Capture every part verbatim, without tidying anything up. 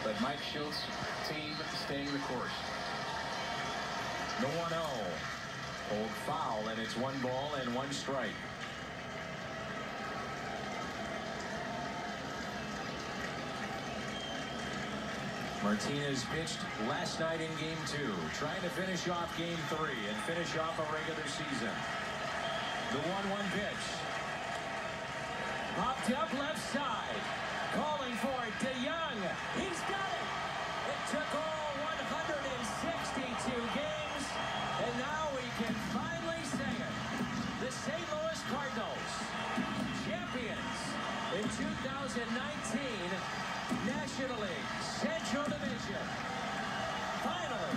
But Mike Schultz's team staying the course. The one oh. Hold foul, and it's one ball and one strike. Martinez pitched last night in game two, trying to finish off game three and finish off a regular season. The one one pitch. Popped up left side. Calling for it. DeYoung. He's got it. It took all one hundred sixty-two games, and now we can finally say it. The Saint Louis Cardinals, champions in two thousand nineteen National League Central Division. Finally.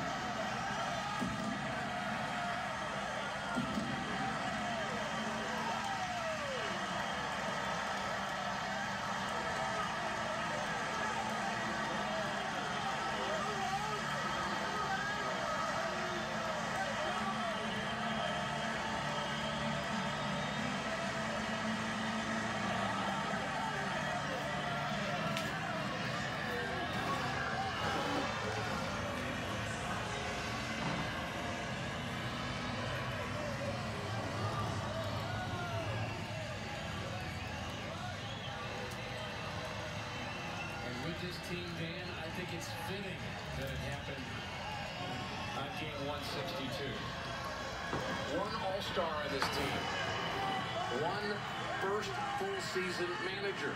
With this team, Dan, I think it's fitting that it happened on game one sixty-two. One all-star on this team. One first full season manager.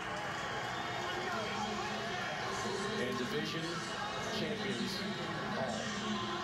And division champions all.